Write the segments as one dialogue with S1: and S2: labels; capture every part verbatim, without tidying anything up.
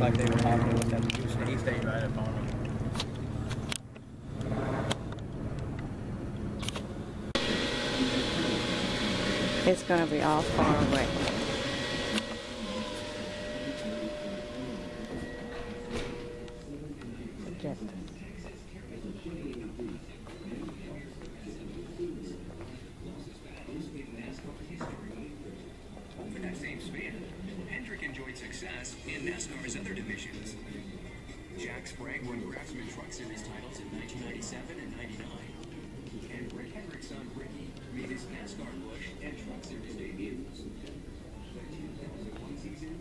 S1: like they were talking with him. He, was, he stayed right up on him.
S2: It's going to be all far away. Forget this.
S3: For that same span, Hendrick enjoyed success in NASCAR's other divisions. Jack Sprague won Craftsman Truck Series titles in nineteen ninety-seven and ninety-nine. And Rick Hendrick's son Ricky made his NASCAR push and Truck Series debuts. The two thousand one season,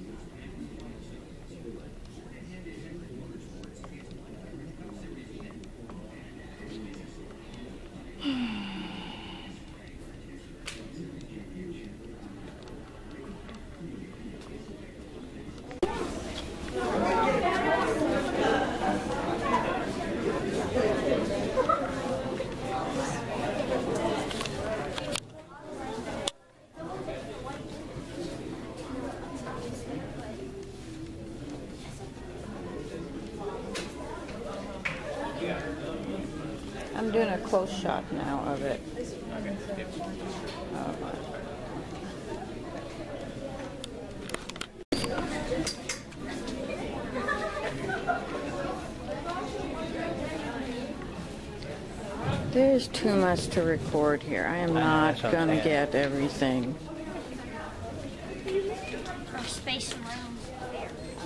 S3: handed Hendrick Motorsports his one hundredth Cup Series win.
S2: I'm doing a close shot now of it. Oh. There's too much to record here. I am not gonna get everything.
S4: There's space around there.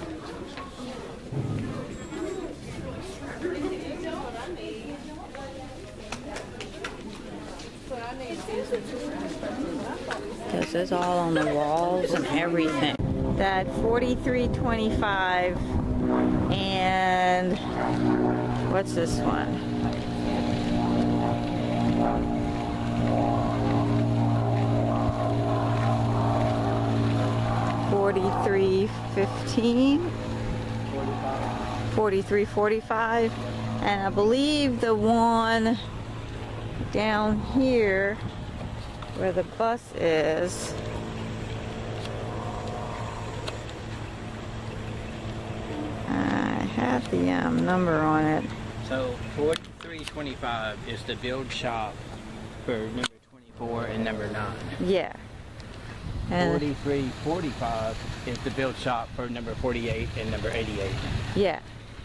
S2: Because it's all on the walls and everything. That forty-three twenty-five and what's this one? forty-three fifteen, forty-three forty-five, and I believe the one down here where the bus is I have the um, number on it.
S1: So forty-three twenty-five is the build shop for number twenty-four and number nine.
S2: Yeah. And
S1: forty-three forty-five is the build shop for number forty-eight and number eighty-eight.
S2: yeah.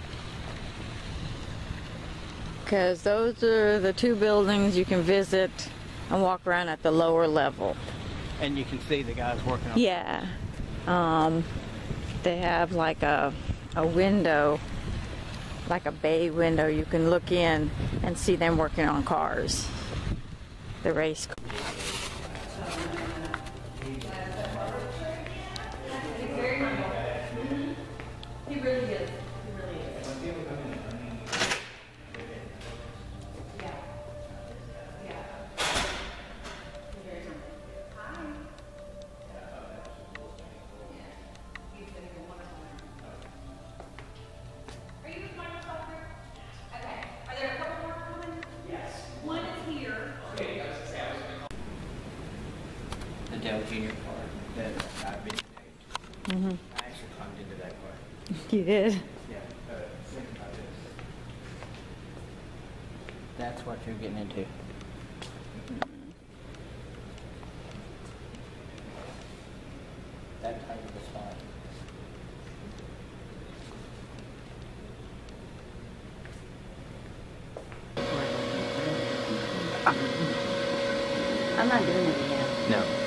S2: Because those are the two buildings you can visit and walk around at the lower level.
S1: And you can see the guys working on
S2: Yeah. Um, they have like a, a window, like a bay window. You can look in and see them working on cars. The race cars. He really is. He really is. Yeah. Yeah.
S5: Are you with Microsoft Group? Okay. Are there a couple more coming? Yes. One is here. Okay.
S1: the Dell Junior car that I've been
S2: Mm-hmm.
S1: I actually climbed into that car.
S2: You did?
S1: Yeah, uh, think about this. That's what you're getting into. That type of a spot.
S2: I'm not doing it again.
S1: No.